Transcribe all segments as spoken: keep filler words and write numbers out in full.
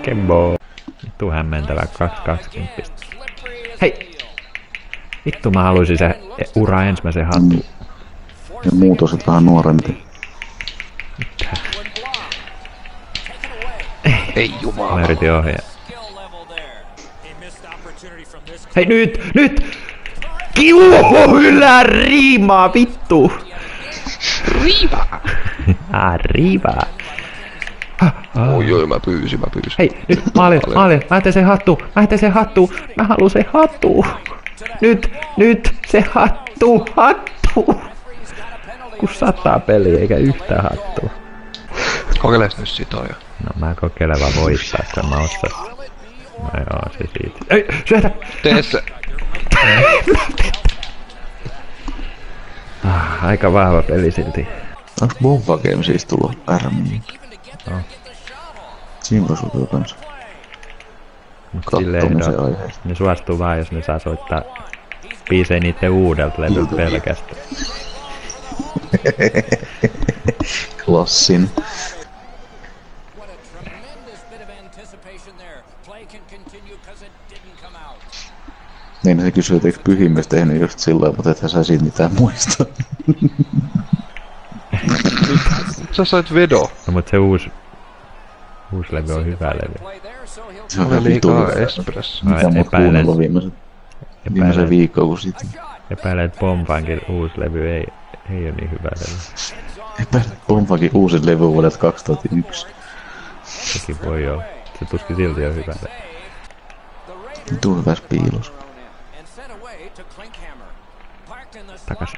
Kembo. Vittu hämmentävä kaksi kaksikymmentä. Hei! Vittu mä haluisin se ura ensimmäisen hattuun. Ja muut osit vähän nuorempi. Mitä? Ei jumala. Mä yritin ohjaa. Hei nyt! Nyt! Kiuhu ylä riimaa vittu! Riivaa! Ah, riivaa. Oi oi, mä pyysin, mä pyysin. Hei, nyt maali, maali, mä eteen se hattu, mä eteen se hattu, mä haluun se hattu. Nyt, nyt, se hattu, hattu. Kun sataa peliä eikä yhtään hattua. Kokeiles nyt sit on jo. No mä kokeilen vaan voittaa, kun mä ostan. No joo, se siitä. Ei, syötä! Tee se! Ah, aika vahva peli silti. Onks Bomba Game siis tullut R-miin? No. Siinä voisi olla kans. Silleen, Kattomisen no, aiheesta. ne suostuu vaan, jos ne saa soittaa biisejä niitten uudelta levyltä pelkästään. Klassin. Niin se kysyy, että eikö Pyhimys tehnyt just sillä, mutta ethän sä siitä mitään muista. Sä sait vedo. No mut se uusi, uusi levy on hyvä levy. Se on Oli vitu liikaa hyvä. espresso. Mitä mä oon Epäilen. kuunnellut viimeisen, viimeisen viikon kun sitten. Epäilen, että Bombankin uusi levy ei, ei ole niin hyvä levy. Epäilen, että Bombakin uusin levy vuodelta kaksituhattayksi. Sekin voi olla. Se tuskin silti on hyvä levy. Vitu hyväs piilos. Takas.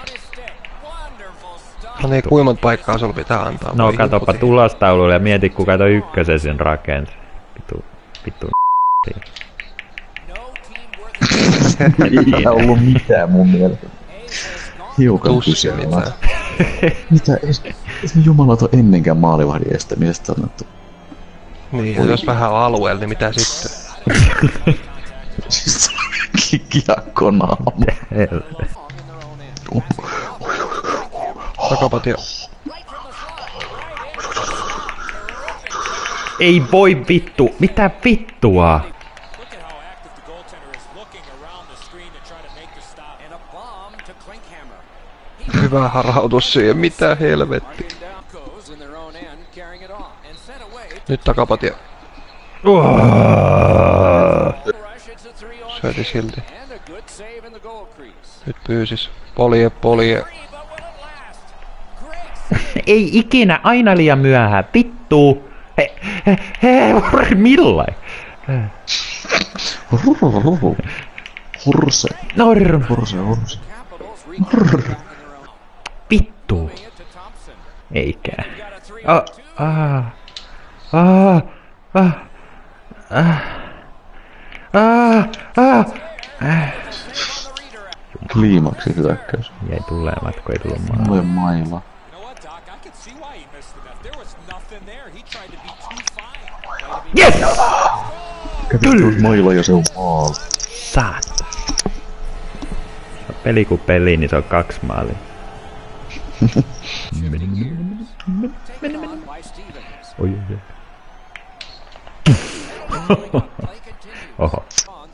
No niin, kuinka paikkaa sulla pitää antaa? No Voi katoppa inputin. tulostaululle ja mieti kuka toi ykkösen sen rakensi. Vitu, vitu Ei tää ollut mitään mun mielestä. Hiukan Tussi kyseenalaista. Mitä? Ei se jumalaton ennenkään maalivahdin estämisestä annettu. Niin, ja jos vähän on alueella, niin mitä sitten? Siis kiekko naama. Takapatio. Ei voi vittu! Mitä vittua? Hyvä harhautus siihen, mitä helvetti. Nyt takapatio. Syöti silti. Nyt pyysis. Polje, polje. Ei ikinä, aina liian myöhään, vittu! He, he, he, millain? Hurse. Norr. Hurse, hurse. Vittu. Eikä. Ah, ah, ah, ah, ah, ah, ah, ah. Kliimaksi hyökkäys. Jäi tulemaan, kun ei tullut maailmaan. Mulle maila. Yes! Kyllä! Maila ja se on maali. Saat. Peli kuin peli, niin se on kaksi maalia. Oi, oi, oi. Oho.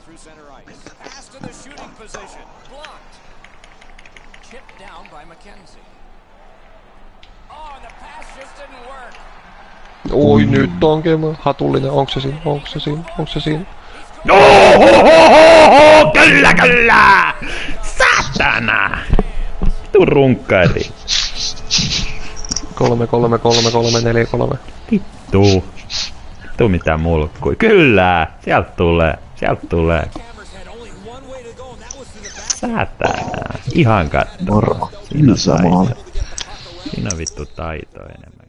Oi nyt on kema. Hatullinen, onks se siinä? Onks se siinä? Onks se siinä? No, ho, ho, ho, ho, kyllä, kyllä! Satana! Vittu runkkari. Kolme, kolme, kolme, kolme, neljä, kolme. Vittu. Vittu mitä mulkkui. Kyllä! Sieltä tulee. Sieltä tulee. Satana. Ihan katto. Varma. Siinä on Lisää taito. maali. Siinä on vittu taito enemmän.